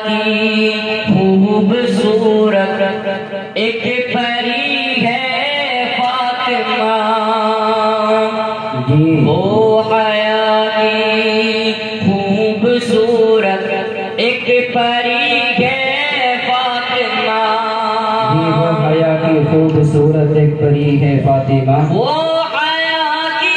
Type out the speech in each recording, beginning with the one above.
की खूबसूरत एक परी है फातिमा, वो हया की खूबसूरत एक परी है फातिमा, वो हया की खूबसूरत एक परी है फातिमा, वो हया की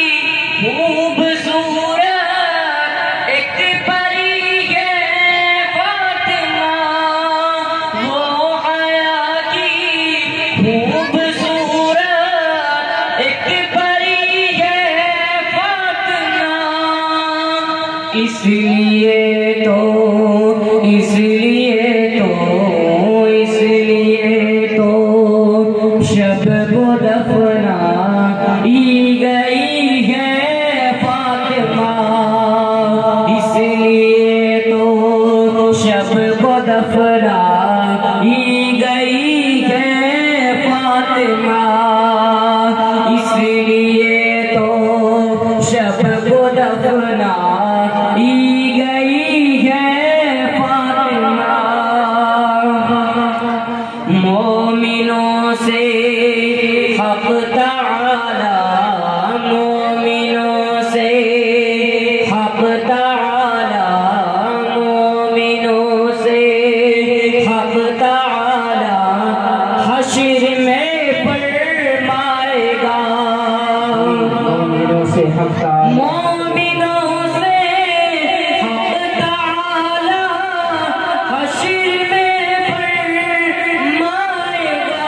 खूबसूरत एक परी है फातिमा, वो हया की खूबसूरत एक परी है फातिमा। इसलिए तो शब को दफनाई गई है फातिमा, इसलिए तो शब को दफनाई गई है फातिमा, इसलिए तो शब को दफनाई गई है फातिमा। मोमिनों से हक़ तआला, मोमिनों से हक़ तआला, मोमिनों से हक़ तआला हश्र में फरमाएगा, मोमिनों से हक़ तआला, मोमिनों से हक़ तआला हश्र में फरमाएगा।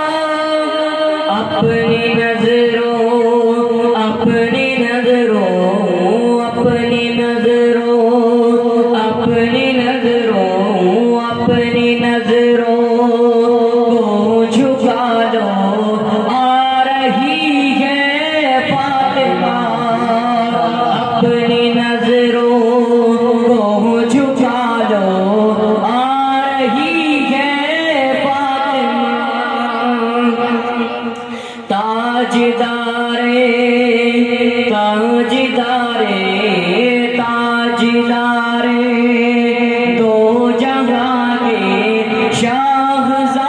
अपनी नजरों, अपनी नजरों, अपनी नजरों, अपनी नजरों, अपनी नजरों को झुका लो, आ रही है फातिमा, अपनी नजरों को झुका लो, आ रही है फातिमा। ताजदारे ताजदारे ताजदारे दो जहां के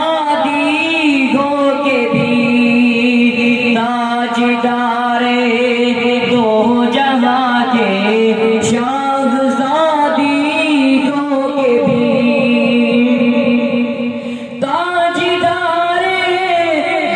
शाहज़ादी हो के भी, ताजदारे